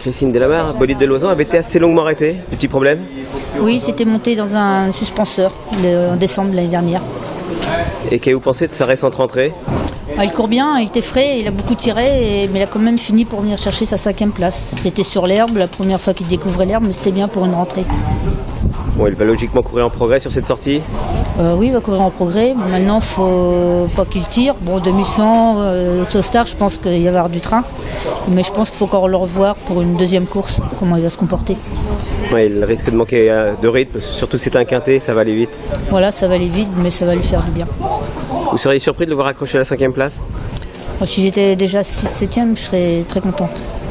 Christine Delabarre, bolide de Lausanne, avait été assez longuement arrêté. Des petits problèmes? Oui, c'était monté dans un suspenseur en décembre l'année dernière. Et qu'avez-vous pensé de sa récente rentrée? Il court bien, il était frais, il a beaucoup tiré, mais il a quand même fini pour venir chercher sa 5e place. C'était sur l'herbe, la première fois qu'il découvrait l'herbe, mais c'était bien pour une rentrée. Bon, il va logiquement courir en progrès sur cette sortie? Oui, il va courir en progrès. Maintenant, il ne faut pas qu'il tire. Bon, 2100, Autostar, je pense qu'il va y avoir du train. Mais je pense qu'il faut encore le revoir pour une deuxième course, comment il va se comporter. Ouais, il risque de manquer de rythme, surtout que c'est un quintet, ça va aller vite. Voilà, ça va aller vite, mais ça va lui faire du bien. Vous seriez surpris de le voir accrocher à la 5e place? Si j'étais déjà 6-7e, je serais très contente.